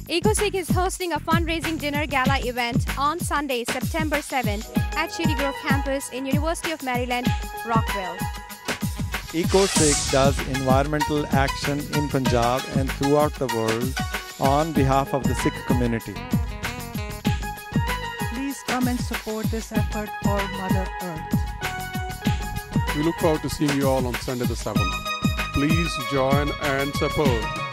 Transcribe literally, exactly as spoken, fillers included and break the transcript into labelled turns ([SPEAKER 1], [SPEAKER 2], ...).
[SPEAKER 1] EcoSikh is hosting a fundraising dinner gala event on Sunday, September seventh at Shady Grove campus in University of Maryland, Rockville.
[SPEAKER 2] EcoSikh does environmental action in Punjab and throughout the world on behalf of the Sikh community.
[SPEAKER 3] Please come and support this effort for Mother Earth.
[SPEAKER 4] We look forward to seeing you all on Sunday the seventh. Please join and support.